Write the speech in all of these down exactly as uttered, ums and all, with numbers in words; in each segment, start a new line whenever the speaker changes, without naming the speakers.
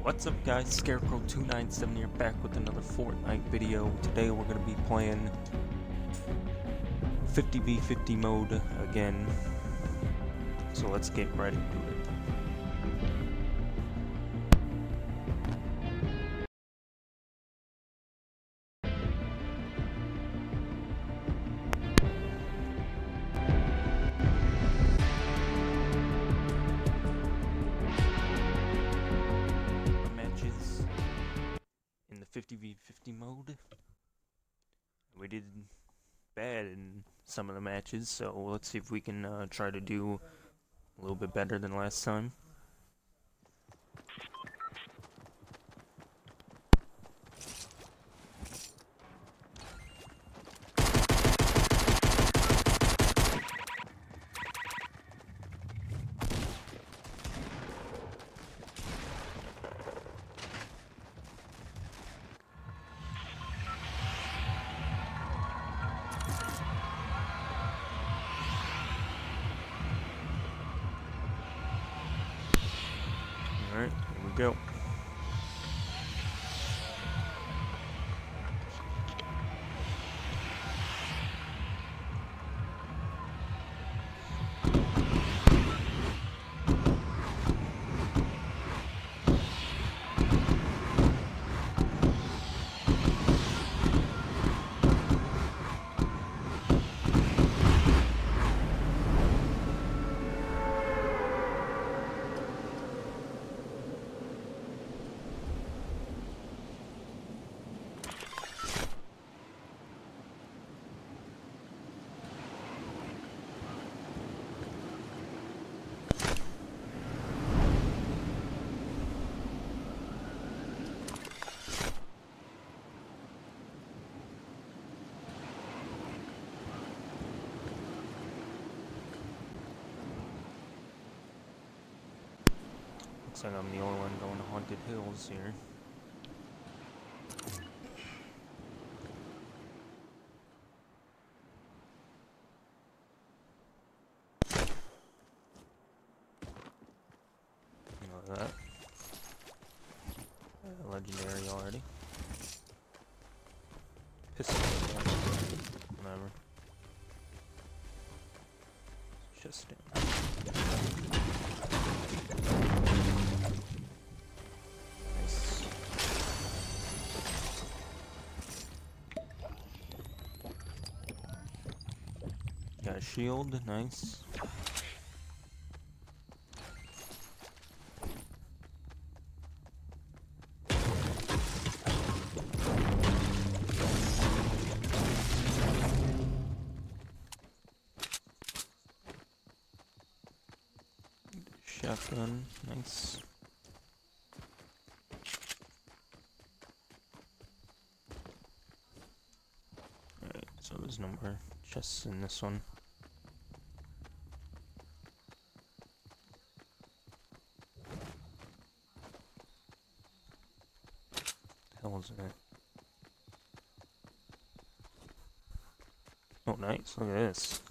What's up guys, Scarecrow two nine seven here, back with another Fortnite video. Today we're going to be playing fifty v fifty mode again, so let's get right into it. Matches in the fifty v fifty mode. We did bad in some of the matches, so let's see if we can uh, try to do a little bit better than last time. Alright, here we go. Looks like I'm the only one going to Haunted Hills here. You know that. Uh, legendary already. Pistol, whatever. Just down. Got a shield, nice. Shotgun, nice. Alright, so there's no more chests in this one. What the hell is it? Oh, nice. Look at this.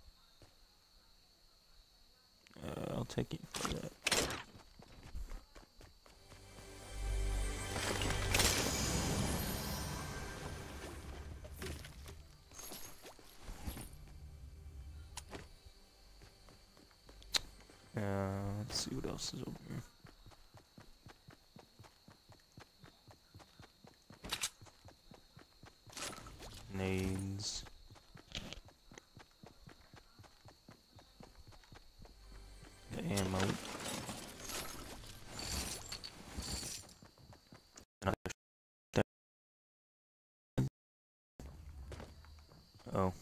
Uh, I'll take it for that. Uh, let's see what else is over here. Nades. The ammo. Oh.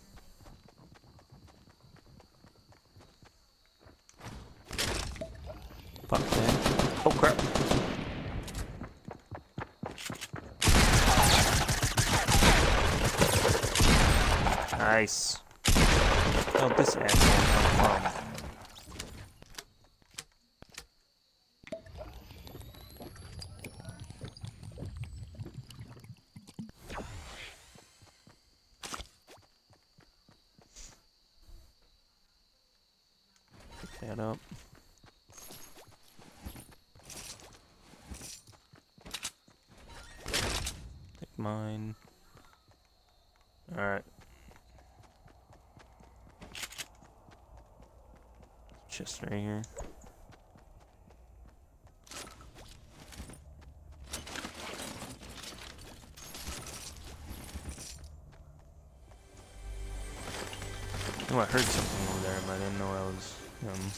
Fuck that. Oh crap. Nice. Oh, this asshole come from. Pick that up. mine. Alright. Chest right here. Oh, I heard something over there, but I didn't know that was him.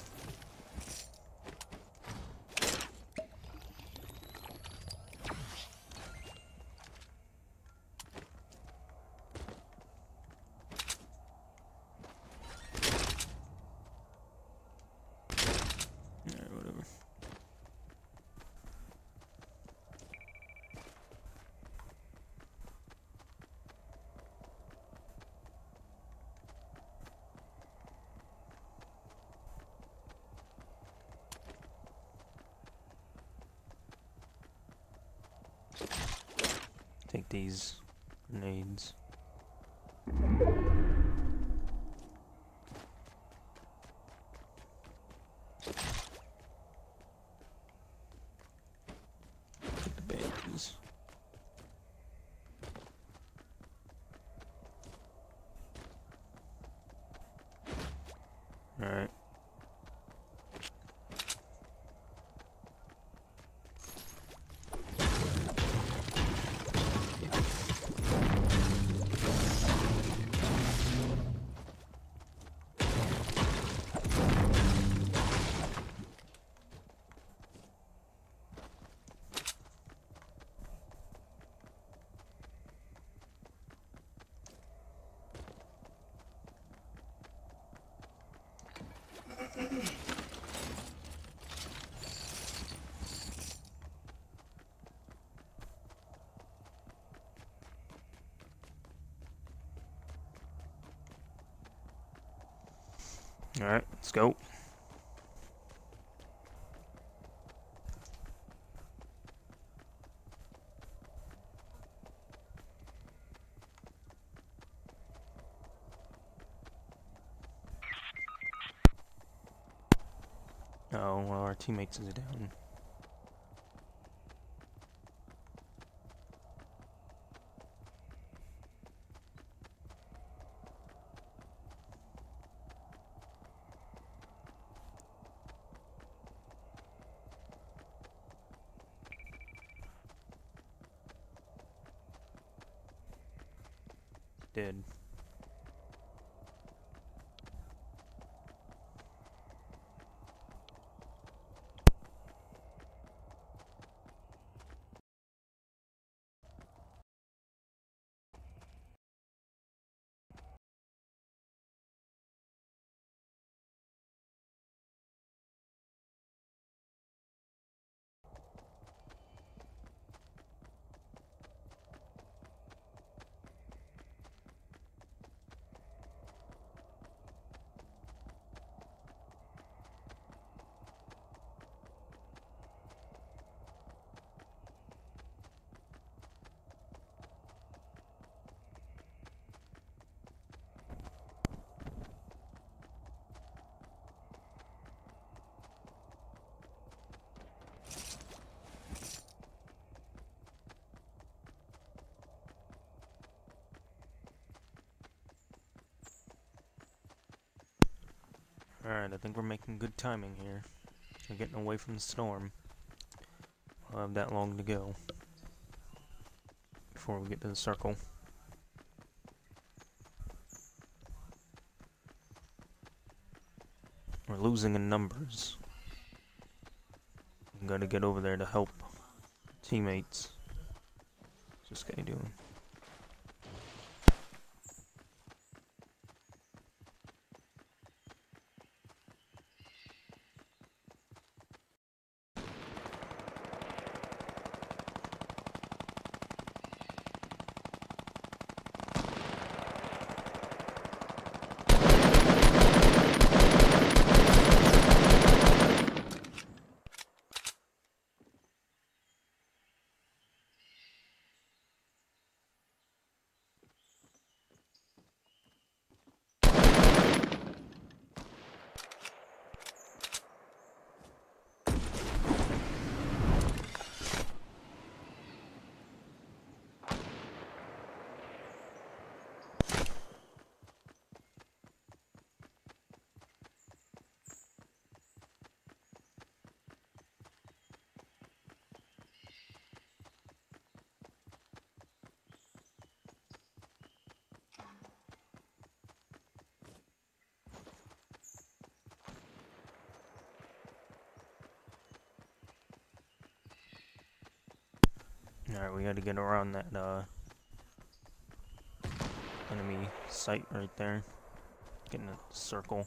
Alright, whatever. Take these grenades. Take the bandages. Alright. Alright, let's go. Oh, well, our teammates is down. Dead. Alright, I think we're making good timing here. We're getting away from the storm. We'll have that long to go before we get to the circle. We're losing in numbers. We gotta get over there to help teammates. What's this guy doing? Alright, we gotta get around that uh, enemy site right there. Get in a circle.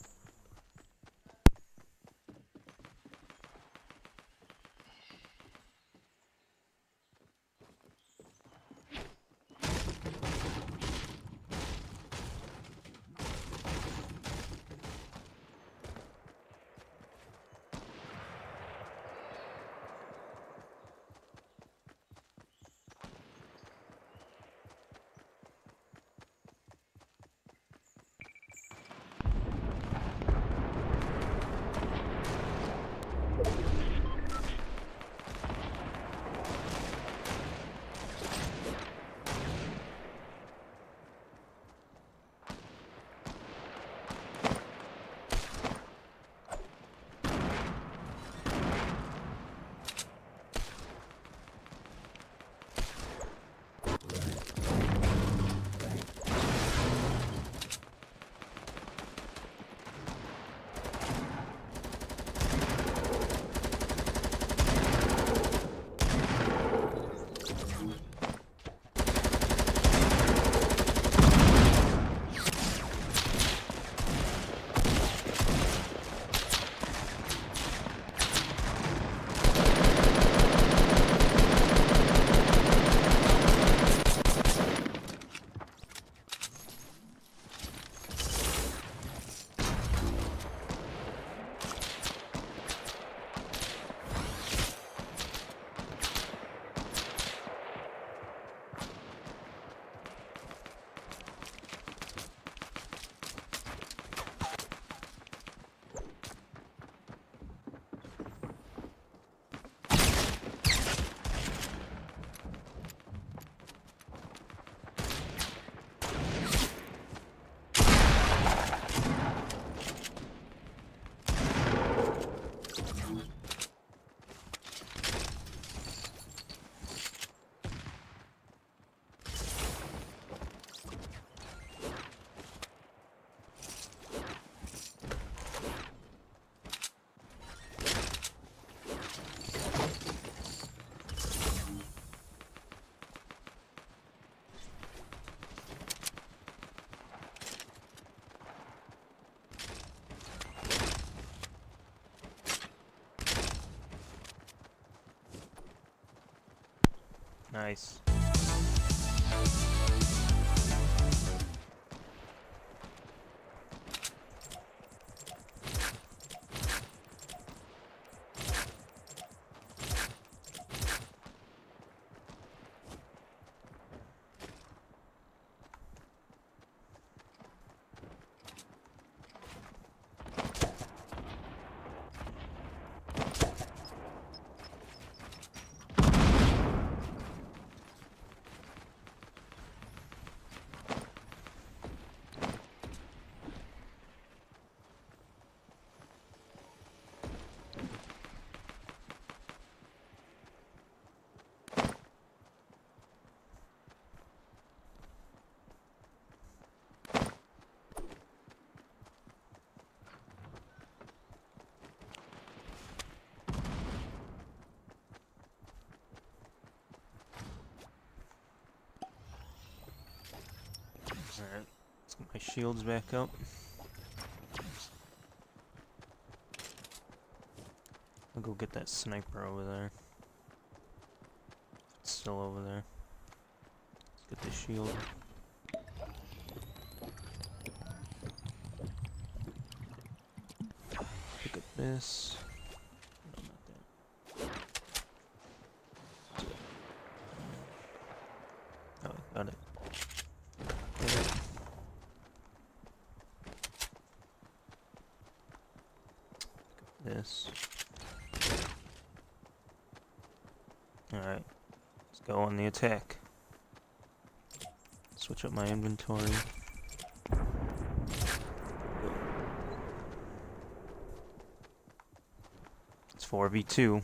Nice. Alright, let's get my shields back up. I'll go get that sniper over there. It's still over there. Let's get the shield. Pick up this. No, not that. Oh, got it. This. Alright, let's go on the attack. Switch up my inventory. It's four v two.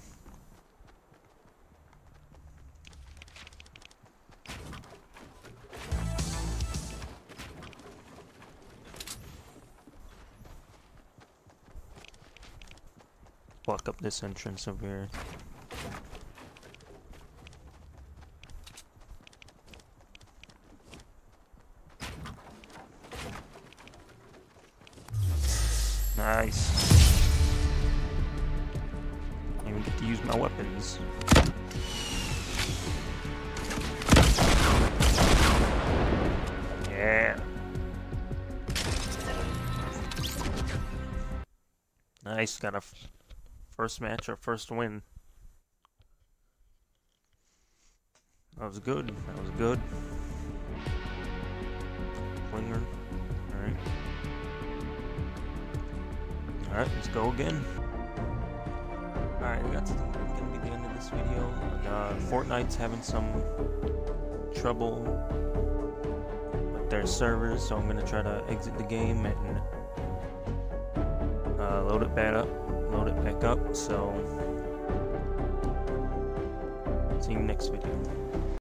Block up this entrance over here. to use my weapons. Yeah. Nice, got a f first match or first win. That was good. That was good. Flinger. Alright. Alright, let's go again. Alright, that's gonna be the end of this video. Uh, Fortnite's having some trouble with their servers, so I'm gonna try to exit the game and uh, load it back up. Load it back up. So, see you next video.